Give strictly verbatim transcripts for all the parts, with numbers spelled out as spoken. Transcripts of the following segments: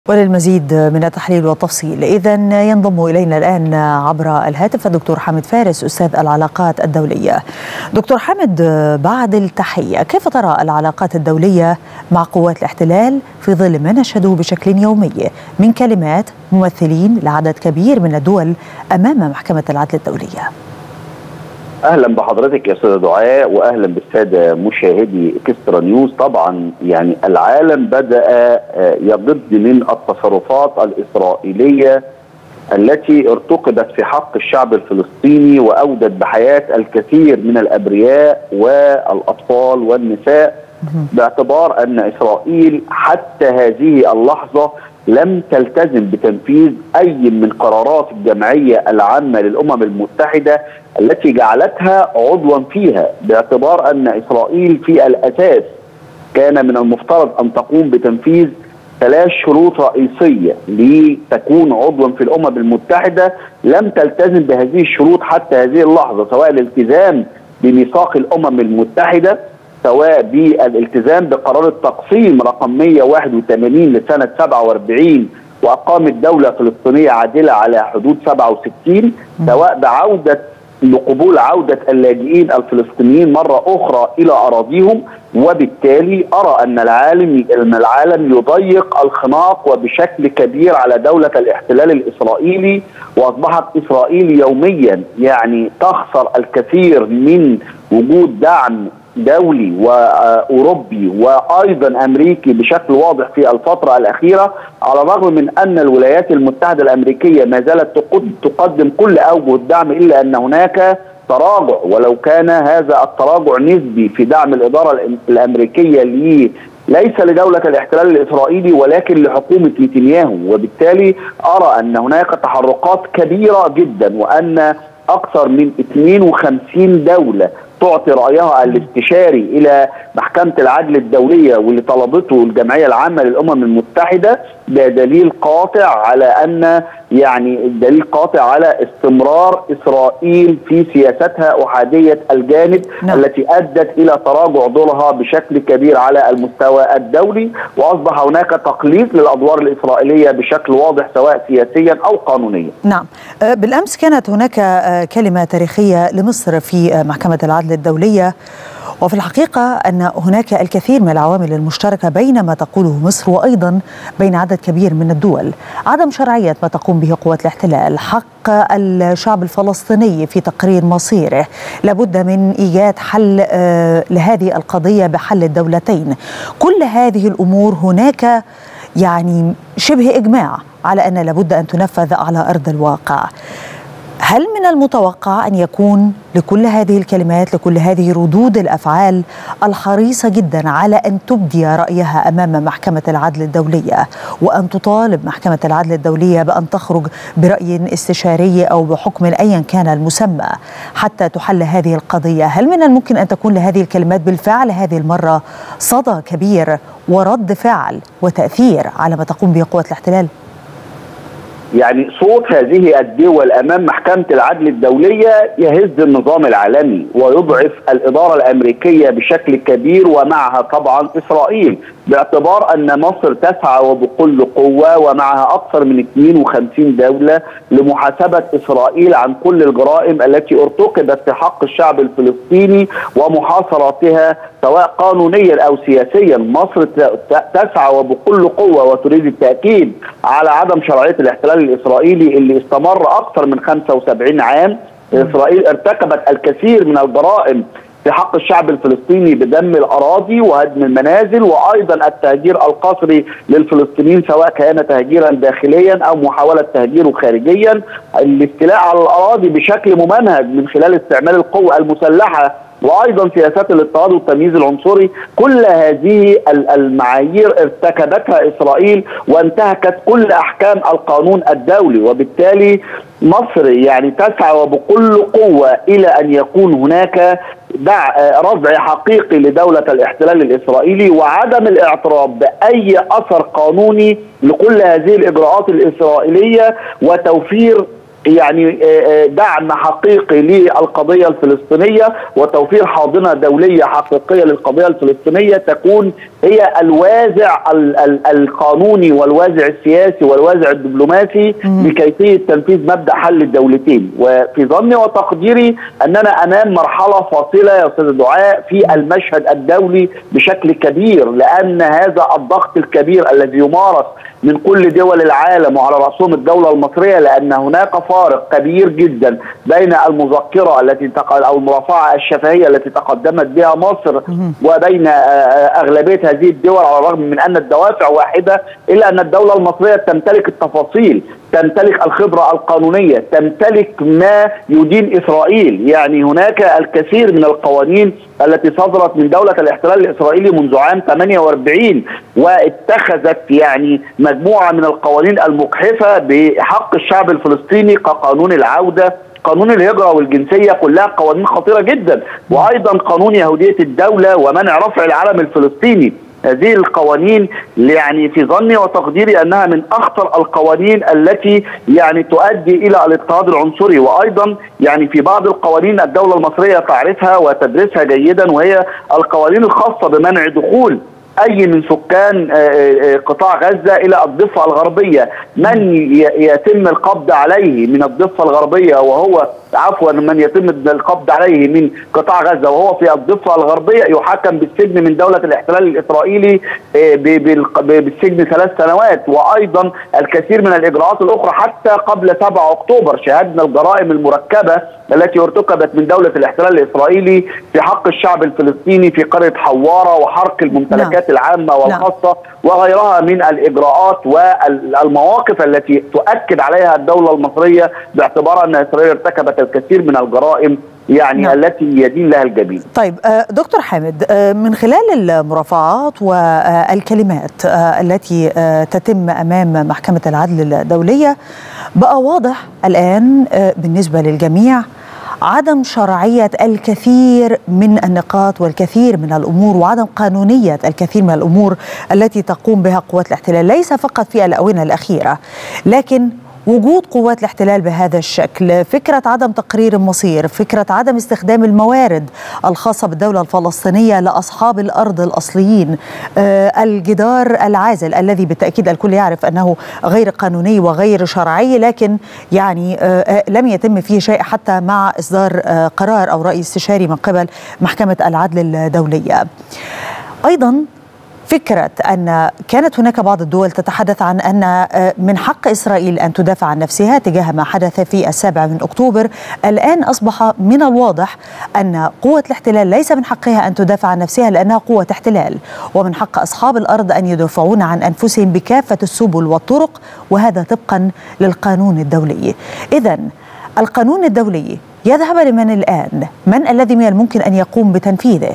وللمزيد من التحليل والتفصيل إذن ينضم إلينا الآن عبر الهاتف الدكتور حامد فارس أستاذ العلاقات الدولية. دكتور حامد، بعد التحية، كيف ترى العلاقات الدولية مع قوات الاحتلال في ظل ما نشهده بشكل يومي من كلمات ممثلين لعدد كبير من الدول أمام محكمة العدل الدولية؟ اهلا بحضرتك يا استاذه دعاء، واهلا بالساده مشاهدي اكسترا نيوز. طبعا يعني العالم بدا يضج من التصرفات الاسرائيليه التي ارتكبت في حق الشعب الفلسطيني واودت بحياه الكثير من الابرياء والاطفال والنساء، باعتبار ان اسرائيل حتى هذه اللحظه لم تلتزم بتنفيذ أي من قرارات الجمعية العامة للأمم المتحدة التي جعلتها عضوا فيها، باعتبار أن إسرائيل في الأساس كان من المفترض أن تقوم بتنفيذ ثلاث شروط رئيسية لتكون عضوا في الأمم المتحدة. لم تلتزم بهذه الشروط حتى هذه اللحظة، سواء الالتزام بميثاق الأمم المتحدة، سواء بالالتزام بقرار التقسيم رقم مئة وواحد وثمانين لسنة سبعة وأربعين وأقامت دولة فلسطينية عادلة على حدود سبعة وستين، سواء بعودة لقبول عودة اللاجئين الفلسطينيين مرة أخرى إلى أراضيهم. وبالتالي أرى أن العالم أن العالم يضيق الخناق وبشكل كبير على دولة الاحتلال الإسرائيلي، وأصبحت إسرائيل يوميا يعني تخسر الكثير من وجود دعم دولي وأوروبي وأيضا أمريكي بشكل واضح في الفترة الأخيرة، على الرغم من أن الولايات المتحدة الأمريكية ما زالت تقدم كل أوجه الدعم، إلا أن هناك تراجع، ولو كان هذا التراجع نسبي في دعم الإدارة الأمريكية لي ليس لدولة الاحتلال الإسرائيلي ولكن لحكومة نتنياهو. وبالتالي أرى أن هناك تحركات كبيرة جدا، وأن أكثر من اثنين وخمسين دولة تعطي رأيها الاستشاري إلى محكمة العدل الدولية واللي طلبته الجمعية العامة للأمم المتحدة، ده دليل قاطع على أن يعني دليل قاطع على استمرار إسرائيل في سياستها أحادية الجانب، نعم. التي أدت إلى تراجع دورها بشكل كبير على المستوى الدولي، وأصبح هناك تقليص للأدوار الإسرائيلية بشكل واضح سواء سياسيا أو قانونيا. نعم، بالأمس كانت هناك كلمة تاريخية لمصر في محكمة العدل الدولية، وفي الحقيقة أن هناك الكثير من العوامل المشتركة بين ما تقوله مصر وأيضا بين عدد كبير من الدول. عدم شرعية ما تقوم به قوات الاحتلال، حق الشعب الفلسطيني في تقرير مصيره، لابد من إيجاد حل لهذه القضية بحل الدولتين. كل هذه الأمور هناك يعني شبه إجماع على أن لابد أن تنفذ على أرض الواقع. هل من المتوقع أن يكون لكل هذه الكلمات، لكل هذه ردود الأفعال الحريصة جدا على أن تبدي رأيها أمام محكمة العدل الدولية، وأن تطالب محكمة العدل الدولية بأن تخرج برأي استشاري أو بحكم أيا كان المسمى حتى تحل هذه القضية؟ هل من الممكن أن تكون لهذه الكلمات بالفعل هذه المرة صدى كبير ورد فعل وتأثير على ما تقوم به قوات الاحتلال؟ يعني صوت هذه الدول أمام محكمة العدل الدولية يهز النظام العالمي ويضعف الإدارة الأمريكية بشكل كبير، ومعها طبعا إسرائيل، باعتبار أن مصر تسعى وبكل قوة ومعها أكثر من اثنين وخمسين دولة لمحاسبة إسرائيل عن كل الجرائم التي ارتكبت في حق الشعب الفلسطيني ومحاصرتها سواء قانونيا أو سياسيا. مصر تسعى وبكل قوة وتريد التأكيد على عدم شرعية الاحتلال الإسرائيلي اللي استمر أكثر من خمسة وسبعين عام. إسرائيل ارتكبت الكثير من الجرائم في حق الشعب الفلسطيني بدم الأراضي وهدم المنازل، وأيضا التهجير القسري للفلسطينيين سواء كان تهجيرا داخليا أو محاولة تهجيره خارجيا، الاستيلاء على الأراضي بشكل ممنهج من خلال استعمال القوة المسلحة، وأيضا سياسات الاضطهاد والتمييز العنصري. كل هذه المعايير ارتكبتها إسرائيل وانتهكت كل أحكام القانون الدولي، وبالتالي مصر يعني تسعى وبكل قوة إلى أن يكون هناك دع رفع حقيقي لدولة الاحتلال الإسرائيلي وعدم الاعتراف بأي أثر قانوني لكل هذه الإجراءات الإسرائيلية، وتوفير يعني دعم حقيقي للقضية الفلسطينية وتوفير حاضنة دولية حقيقية للقضية الفلسطينية تكون هي الوازع القانوني والوازع السياسي والوازع الدبلوماسي لكيفية تنفيذ مبدأ حل الدولتين. وفي ظني وتقديري أننا أمام مرحلة فاصلة يا أستاذ دعاء في المشهد الدولي بشكل كبير، لأن هذا الضغط الكبير الذي يمارس من كل دول العالم وعلى رأسهم الدولة المصرية، لأن هناك فارق كبير جدا بين المذكرة التي أو المرافعة الشفهية التي تقدمت بها مصر وبين أغلبية هذه الدول، على الرغم من أن الدوافع واحدة، إلا أن الدولة المصرية تمتلك التفاصيل، تمتلك الخبرة القانونية، تمتلك ما يدين إسرائيل. يعني هناك الكثير من القوانين التي صدرت من دولة الاحتلال الإسرائيلي منذ عام ثمانية وأربعين واتخذت يعني مجموعة من القوانين المجحفة بحق الشعب الفلسطيني كقانون العودة، قانون الهجرة والجنسية، كلها قوانين خطيرة جدا، وأيضا قانون يهودية الدولة ومنع رفع العلم الفلسطيني. هذه القوانين يعني في ظني وتقديري أنها من أخطر القوانين التي يعني تؤدي إلى الاضطهاد العنصري. وأيضا يعني في بعض القوانين الدولة المصرية تعرفها وتدرسها جيدا، وهي القوانين الخاصة بمنع دخول أي من سكان قطاع غزة إلى الضفة الغربية. من يتم القبض عليه من الضفة الغربية وهو عفوا من يتم القبض عليه من قطاع غزة وهو في الضفة الغربية يحكم بالسجن من دولة الاحتلال الإسرائيلي بالسجن ثلاث سنوات. وأيضا الكثير من الإجراءات الأخرى حتى قبل سبعة أكتوبر شاهدنا الجرائم المركبة التي ارتكبت من دولة الاحتلال الإسرائيلي في حق الشعب الفلسطيني في قرية حوارة وحرق الممتلكات لا. العامة والخاصة لا. وغيرها من الإجراءات والمواقف التي تؤكد عليها الدولة المصرية باعتبار أن إسرائيل ارتكبت الكثير من الجرائم يعني نعم. التي يدين لها الجبين. طيب دكتور حامد، من خلال المرافعات والكلمات التي تتم أمام محكمة العدل الدولية بقى واضح الآن بالنسبة للجميع عدم شرعية الكثير من النقاط والكثير من الأمور وعدم قانونية الكثير من الأمور التي تقوم بها قوات الاحتلال، ليس فقط في الآونة الأخيرة، لكن وجود قوات الاحتلال بهذا الشكل، فكرة عدم تقرير المصير، فكرة عدم استخدام الموارد الخاصة بالدولة الفلسطينية لأصحاب الأرض الأصليين، آه الجدار العازل الذي بالتأكيد الكل يعرف أنه غير قانوني وغير شرعي، لكن يعني آه لم يتم فيه شيء حتى مع إصدار آه قرار أو رأي استشاري من قبل محكمة العدل الدولية. أيضا فكرة أن كانت هناك بعض الدول تتحدث عن أن من حق إسرائيل أن تدافع عن نفسها تجاه ما حدث في السابع من أكتوبر، الآن أصبح من الواضح أن قوة الاحتلال ليس من حقها أن تدافع عن نفسها لأنها قوة احتلال، ومن حق أصحاب الأرض أن يدافعون عن أنفسهم بكافة السبل والطرق، وهذا طبقا للقانون الدولي. إذن القانون الدولي يذهب لمن الآن؟ من الذي من الممكن أن يقوم بتنفيذه؟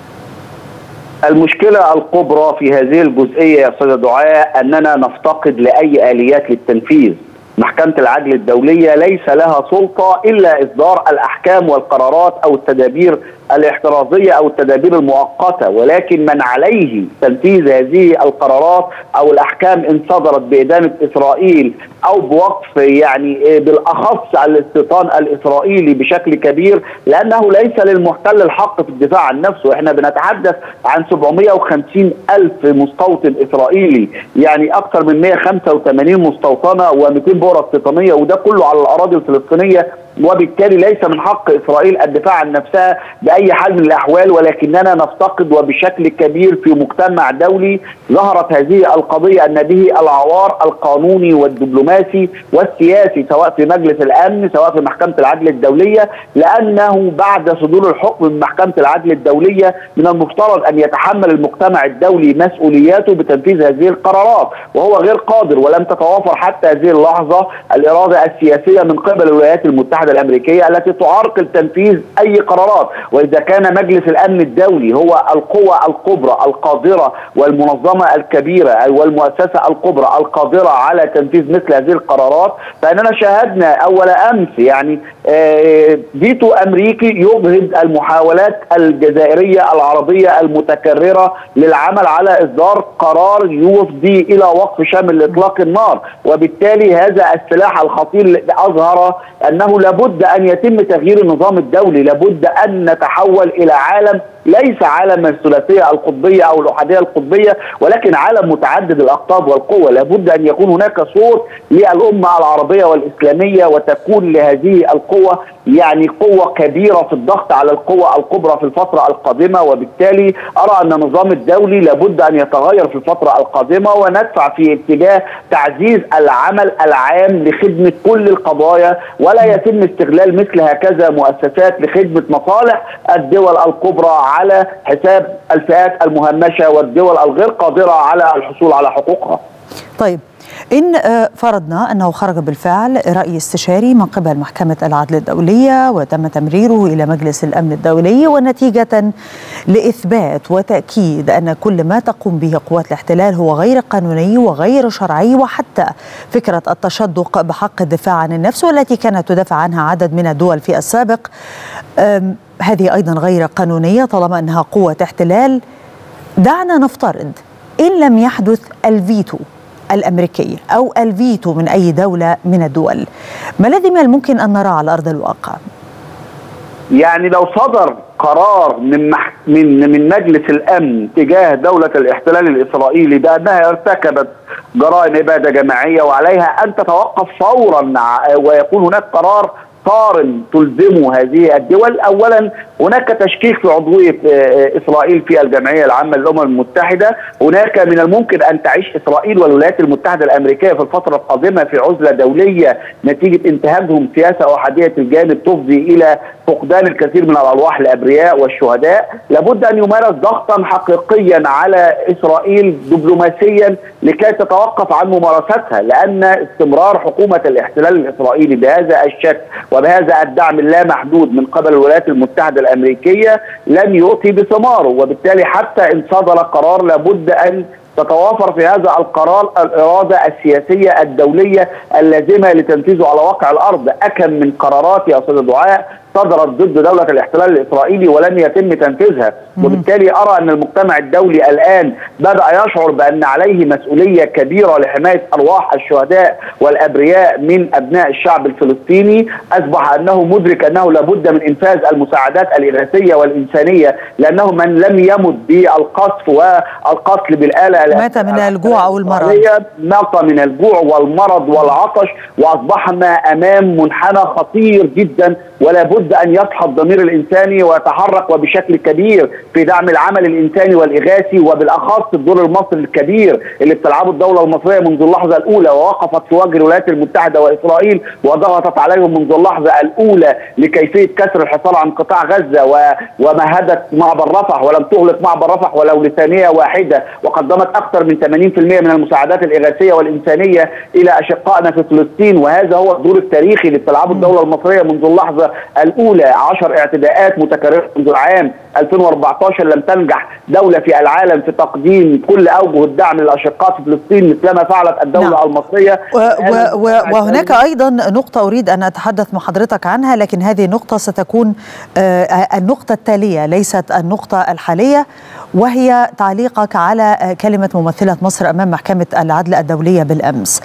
المشكلة الكبرى في هذه الجزئية يا أستاذ دعاء أننا نفتقد لأي آليات للتنفيذ. محكمة العدل الدولية ليس لها سلطة إلا إصدار الأحكام والقرارات أو التدابير الاحترازية أو التدابير المؤقتة، ولكن من عليه تنفيذ هذه القرارات أو الأحكام إن صدرت بإدانة إسرائيل أو بوقف يعني بالأخص الاستيطان الإسرائيلي بشكل كبير، لأنه ليس للمحتل الحق في الدفاع عن نفسه. إحنا بنتحدث عن سبعمائة وخمسين ألف مستوطن إسرائيلي، يعني أكثر من مائة وخمسة وثمانين مستوطنة ومئتين بؤرة استيطانية، وده كله على الأراضي الفلسطينية، وبالتالي ليس من حق إسرائيل الدفاع عن نفسها بأي حال من الأحوال. ولكننا نفتقد وبشكل كبير في مجتمع دولي ظهرت هذه القضية أن به العوار القانوني والدبلوماسي والسياسي سواء في مجلس الأمن سواء في محكمة العدل الدولية، لأنه بعد صدور الحكم من محكمة العدل الدولية من المفترض أن يتحمل المجتمع الدولي مسؤولياته بتنفيذ هذه القرارات، وهو غير قادر، ولم تتوافر حتى هذه اللحظة الإرادة السياسية من قبل الولايات المتحدة المتحدة الأمريكية التي تعرقل تنفيذ أي قرارات. وإذا كان مجلس الأمن الدولي هو القوة الكبرى القادرة والمنظمة الكبيرة والمؤسسة الكبرى القادرة على تنفيذ مثل هذه القرارات، فإننا شاهدنا أول أمس يعني فيتو أمريكي يجهد المحاولات الجزائرية العربية المتكررة للعمل على إصدار قرار يفضي إلى وقف شامل لإطلاق النار. وبالتالي هذا السلاح الخطير أظهر أنه لابد أن يتم تغيير النظام الدولي، لابد أن نتحول إلى عالم ليس عالم الثلاثية القطبية أو الأحادية القطبية، ولكن عالم متعدد الأقطاب والقوى. لابد أن يكون هناك صوت للأمة العربية والإسلامية، وتكون لهذه القوة يعني قوة كبيرة في الضغط على القوى الكبرى في الفترة القادمة. وبالتالي أرى أن النظام الدولي لابد أن يتغير في الفترة القادمة، وندفع في اتجاه تعزيز العمل العام لخدمة كل القضايا، ولا يتم استغلال مثل هكذا مؤسسات لخدمة مصالح الدول الكبرى على حساب الفئات المهمشة والدول الغير قادرة على الحصول على حقوقها. طيب، إن فرضنا أنه خرج بالفعل رأي استشاري من قبل محكمة العدل الدولية وتم تمريره إلى مجلس الأمن الدولي، ونتيجة لإثبات وتأكيد أن كل ما تقوم به قوات الاحتلال هو غير قانوني وغير شرعي، وحتى فكرة التشدق بحق الدفاع عن النفس والتي كانت تدافع عنها عدد من الدول في السابق، هذه أيضا غير قانونية طالما أنها قوة احتلال. دعنا نفترض إن لم يحدث الفيتو الأمريكي أو الفيتو من أي دولة من الدول، ما الذي من الممكن أن نرى على أرض الواقع؟ يعني لو صدر قرار من من من مجلس الأمن تجاه دولة الاحتلال الإسرائيلي بأنها ارتكبت جرائم إبادة جماعية وعليها أن تتوقف فورا، ويكون هناك قرار صارم تلزمه هذه الدول. اولا هناك تشكيك في عضويه اسرائيل في الجمعيه العامه للامم المتحده، هناك من الممكن ان تعيش اسرائيل والولايات المتحده الامريكيه في الفتره القادمه في عزله دوليه نتيجه انتهاجهم سياسه احاديه الجانب تفضي الى فقدان الكثير من الارواح الابرياء والشهداء. لابد ان يمارس ضغطا حقيقيا على اسرائيل دبلوماسيا لكي تتوقف عن ممارستها، لان استمرار حكومه الاحتلال الاسرائيلي بهذا الشكل وبهذا الدعم اللامحدود من قبل الولايات المتحدة الأمريكية لن يؤتي بثماره. وبالتالي حتى إن صدر قرار لابد أن تتوافر في هذا القرار الإرادة السياسية الدولية اللازمة لتنفيذه على واقع الأرض. أكم من قرارات يا أستاذ دعاء صدرت ضد دولة الاحتلال الإسرائيلي ولن يتم تنفيذها، وبالتالي أرى أن المجتمع الدولي الآن بدأ يشعر بأن عليه مسؤولية كبيرة لحماية أرواح الشهداء والأبرياء من أبناء الشعب الفلسطيني. أصبح أنه مدرك أنه لابد من إنفاذ المساعدات الإغاثية والإنسانية، لأنه من لم يمت بالقصف والقتل بالآلة مات من الجوع أو المرض، مات من الجوع والمرض والعطش، وأصبحنا أمام منحنى خطير جدا، ولا بد أن يصحى الضمير الإنساني ويتحرك وبشكل كبير في دعم العمل الإنساني والإغاثي، وبالأخص الدور المصري الكبير اللي بتلعبه الدولة المصرية منذ اللحظة الأولى، ووقفت في وجه الولايات المتحدة وإسرائيل وضغطت عليهم منذ اللحظة الأولى لكيفية كسر الحصار عن قطاع غزة، ومهدت معبر رفح ولم تغلق معبر رفح ولو لثانية واحدة، وقدمت أكثر من ثمانين بالمئة من المساعدات الإغاثية والإنسانية إلى أشقائنا في فلسطين. وهذا هو الدور التاريخي اللي بتلعبه الدولة المصرية منذ اللحظة الأولى. عشر اعتداءات متكررة منذ العام ألفين وأربعة عشر لم تنجح دولة في العالم في تقديم كل أوجه الدعم للأشقاء في فلسطين مثلما فعلت الدولة نعم. المصرية. و و وهناك أيضا نقطة أريد أن أتحدث مع حضرتك عنها، لكن هذه النقطة ستكون النقطة التالية ليست النقطة الحالية، وهي تعليقك على كلمة ممثلة مصر أمام محكمة العدل الدولية بالأمس.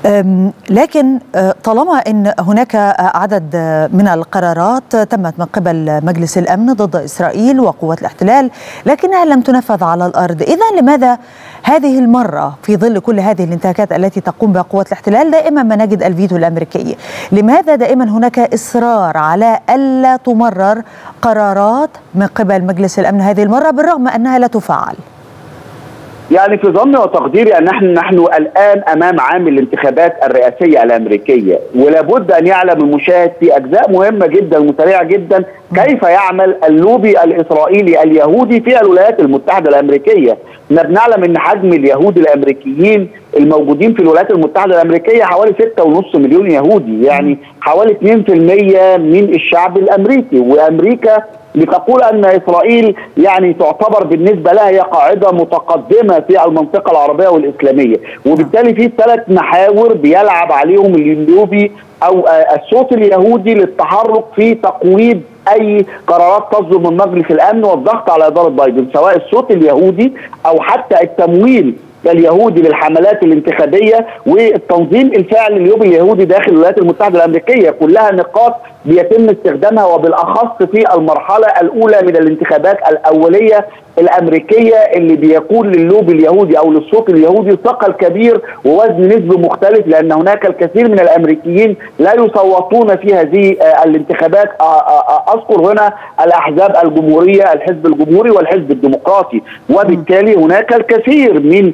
لكن طالما أن هناك عدد من القرارات تمت من قبل مجلس الأمن ضد إسرائيل وقوات الاحتلال لكنها لم تنفذ على الأرض، إذن لماذا هذه المرة في ظل كل هذه الانتهاكات التي تقوم بها قوات الاحتلال دائما ما نجد الفيتو الأمريكي؟ لماذا دائما هناك إصرار على ألا تمرر قرارات من قبل مجلس الأمن هذه المرة بالرغم أنها لا تفعل؟ يعني في ظني وتقديري ان نحن نحن الان امام عام الانتخابات الرئاسيه الامريكيه، ولابد ان يعلم المشاهد في اجزاء مهمه جدا وسريعه جدا كيف يعمل اللوبي الاسرائيلي اليهودي في الولايات المتحده الامريكيه. بنعلم ان حجم اليهود الامريكيين الموجودين في الولايات المتحده الامريكيه حوالي ستة ونص مليون يهودي، يعني حوالي اثنين بالمئة من الشعب الامريكي، وامريكا بتقول ان اسرائيل يعني تعتبر بالنسبه لها هي قاعده متقدمه في المنطقه العربيه والاسلاميه، وبالتالي في ثلاث محاور بيلعب عليهم اللوبي او الصوت اليهودي للتحرك في تقويض اي قرارات تصدر من مجلس الامن والضغط على اداره بايدن، سواء الصوت اليهودي او حتى التمويل اليهودي للحملات الانتخابيه والتنظيم الفعلي اليوبي اليهودي داخل الولايات المتحده الامريكيه، كلها نقاط بيتم استخدامها وبالاخص في المرحله الاولى من الانتخابات الاوليه الامريكيه اللي بيكون للوبي اليهودي او للصوت اليهودي ثقل كبير ووزن نسبي مختلف، لان هناك الكثير من الامريكيين لا يصوتون في هذه الانتخابات. اذكر هنا الاحزاب الجمهوريه، الحزب الجمهوري والحزب الديمقراطي، وبالتالي هناك الكثير من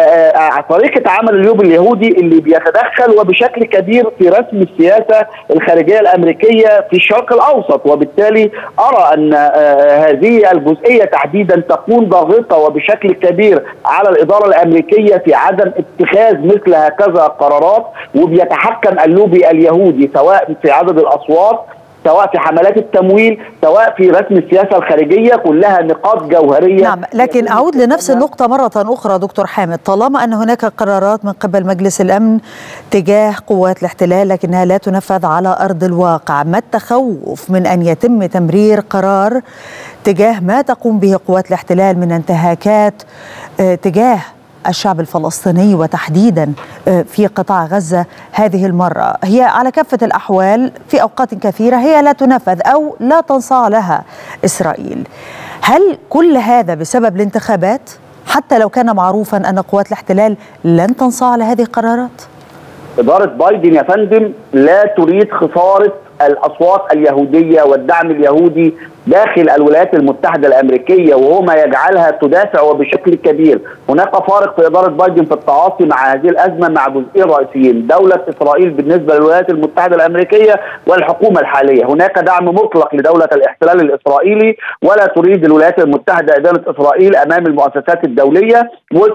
طريقه عمل اللوبي اليهودي اللي بيتدخل وبشكل كبير في رسم السياسه الخارجيه الامريكيه في الشرق الاوسط، وبالتالي ارى ان هذه الجزئيه تحديدا تكون ضاغطه وبشكل كبير على الاداره الامريكيه في عدم اتخاذ مثل هكذا قرارات، وبيتحكم اللوبي اليهودي سواء في عدد الاصوات، سواء في حملات التمويل، سواء في رسم السياسه الخارجيه، كلها نقاط جوهريه. نعم، لكن اعود لنفس النقطه مره اخرى دكتور حامد، طالما ان هناك قرارات من قبل مجلس الامن تجاه قوات الاحتلال لكنها لا تنفذ على ارض الواقع، ما التخوف من ان يتم تمرير قرار تجاه ما تقوم به قوات الاحتلال من انتهاكات تجاه الشعب الفلسطيني وتحديدا في قطاع غزة؟ هذه المرة هي على كافة الأحوال في أوقات كثيرة هي لا تنفذ أو لا تنصاع لها إسرائيل. هل كل هذا بسبب الانتخابات حتى لو كان معروفا أن قوات الاحتلال لن تنصاع لهذه القرارات؟ إدارة بايدن يا فندم لا تريد خسارة الأصوات اليهودية والدعم اليهودي داخل الولايات المتحدة الأمريكية، وهو ما يجعلها تدافع وبشكل كبير. هناك فارق في إدارة بايدن في التعاطي مع هذه الأزمة مع جزئين رئيسيين: دولة إسرائيل بالنسبة للولايات المتحدة الأمريكية والحكومة الحالية. هناك دعم مطلق لدولة الاحتلال الإسرائيلي، ولا تريد الولايات المتحدة إدانة إسرائيل أمام المؤسسات الدولية،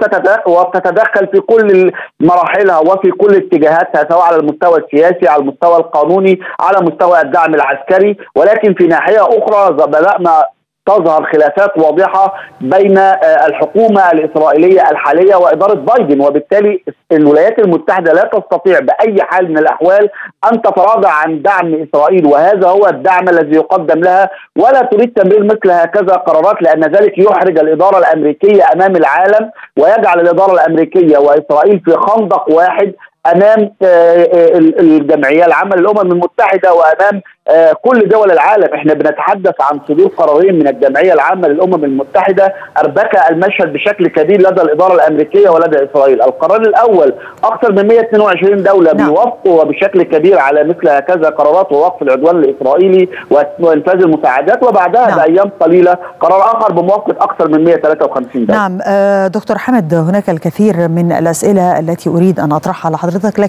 وتتدخل في كل مراحلها وفي كل اتجاهاتها، سواء على المستوى السياسي، على المستوى القانوني، على مستوى الدعم العسكري. ولكن في ناحية أخرى بدأنا تظهر خلافات واضحة بين الحكومة الإسرائيلية الحالية وإدارة بايدن، وبالتالي الولايات المتحدة لا تستطيع بأي حال من الأحوال أن تتراجع عن دعم إسرائيل، وهذا هو الدعم الذي يقدم لها، ولا تريد تمرير مثل هكذا قرارات، لأن ذلك يحرج الإدارة الأمريكية أمام العالم ويجعل الإدارة الأمريكية وإسرائيل في خندق واحد امام الجمعيه العامه للامم المتحده وامام كل دول العالم. احنا بنتحدث عن صدور قرارين من الجمعيه العامه للامم المتحده اربك المشهد بشكل كبير لدى الاداره الامريكيه ولدى اسرائيل. القرار الاول اكثر من مئة واثنين وعشرين دوله نعم. بيوافقوا بشكل كبير على مثل هكذا قرارات ووقف العدوان الاسرائيلي وانفاذ المساعدات، وبعدها نعم. بايام قليله قرار اخر بموافقه اكثر من مئة وثلاثة وخمسين دوله. نعم دكتور حامد، هناك الكثير من الاسئله التي اريد ان اطرحها على حضرتك،